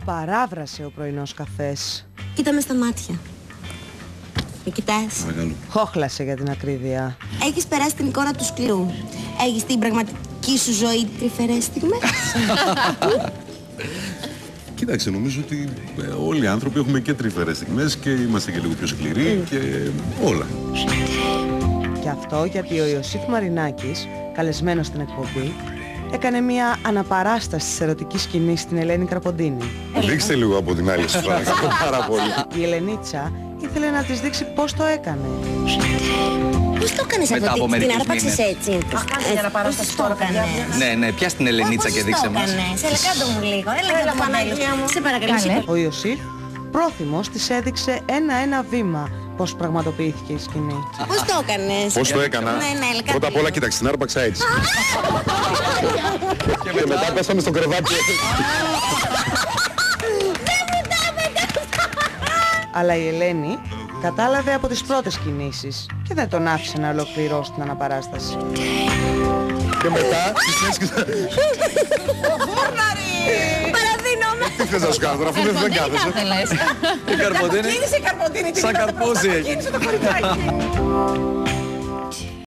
Παράβρασε ο πρωινός καφές. Κοίτα με στα μάτια. Με κοιτάς. Παρακαλώ. Χόχλασε για την ακρίβεια. Έχεις περάσει την εικόνα του σκληρού. Έχεις την πραγματική σου ζωή τρυφερές στιγμές. Κοίταξε, νομίζω ότι όλοι οι άνθρωποι έχουμε και τρυφερές στιγμές και είμαστε και λίγο πιο σκληροί και όλα. Και αυτό γιατί ο Ιωσήφ Μαρινάκης, καλεσμένος στην εκπομπή, έκανε μια αναπαράσταση της ερωτικής σκηνής στην Ελένη Καρποντίνη. Δείξτε λίγο από την άλλη σας παρακαλώ πάρα πολύ. Η Ελενίτσα ήθελε να της δείξει πώς το έκανε. Πώς το έκανες Μετά αυτό, από την μερικούς άρπαξες μήνες. έτσι. για να παράσταση τώρα, παιδιά. Ναι, πια στην Ελενίτσα και δείξε μας. Έλα κάτω μου λίγο, έλα για το Παναγία μου. Σε παρακαλώ. Ο Ιωσήφ πρόθυμος της έδειξε ένα-ένα βήμα πώς πραγματοποιήθηκε η σκηνή. Πώς το έκανες? Πώς το έκανα? έλα κάτω. Πρώτα απ' όλα κοίταξε, την άρπαξα έτσι. Και μετά πέσαμε στο κρεβάτι. Αλλά η Ελένη κατάλαβε από τις πρώτες κινήσεις και δεν τον άφησε να ολοκληρώσει την αναπαράσταση. Και μετά τις έσκυσα. Παραδίνομαι. Τι θες να σου κάνω τώρα, αφού δεν κάθεσαι. Η Καρποντίνη Κίνησε η Καρποντίνη. σαν καρπούζι. Κίνησε το κοριτσάκι.